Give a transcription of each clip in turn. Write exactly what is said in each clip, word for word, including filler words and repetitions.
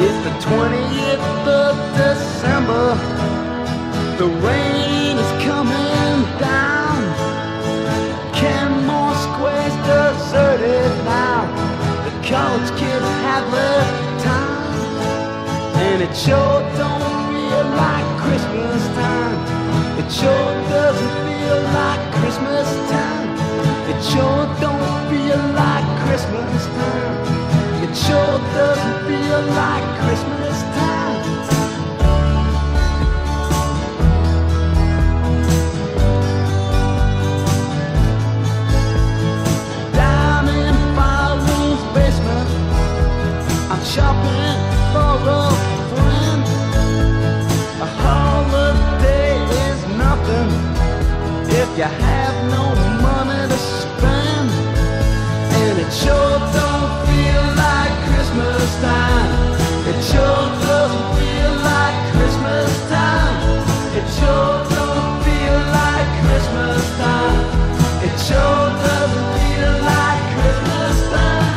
It's the twentieth of December. The rain is coming down. Kenmore Square's deserted now. The college kids have left town, and it sure don't feel like Christmas time. It sure doesn't feel like Christmas time. It sure don't feel like Christmas time. It sure doesn't feel like Christmas time. Down in Filene's basement, I'm shopping for a friend. A holiday is nothing if you have no money to spend, and it sure don't feel like Christmas time. It sure doesn't feel like Christmas time. It sure don't feel like Christmas time. It sure doesn't feel like Christmas time.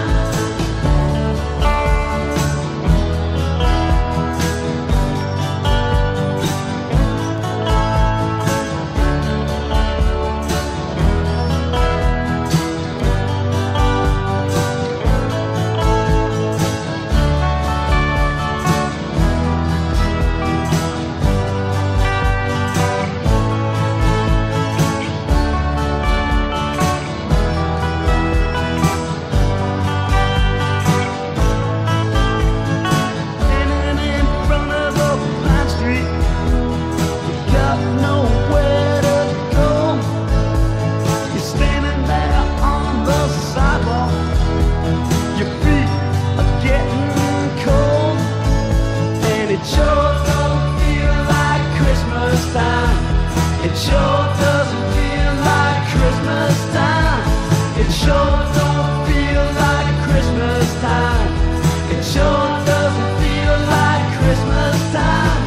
Nowhere to go. You're standing there on the sidewalk. Your feet are getting cold, and it sure don't feel like Christmas time. It sure doesn't feel like Christmas time. It sure don't feel like Christmas time. It sure doesn't feel like Christmas time.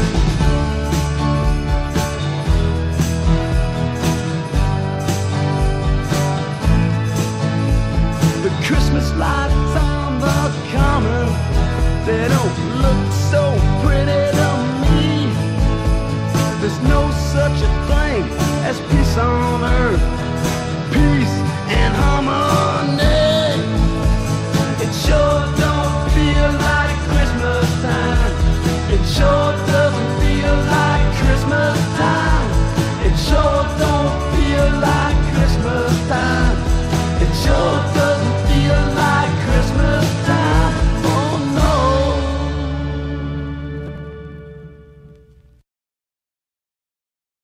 Christmas lights on the common, they don't look so pretty to me. There's no such a thing as peace on earth, peace and harmony. It sure don't feel like Christmas time. It sure doesn't feel like Christmas time. It sure don't feel like Christmas time. It sure doesn't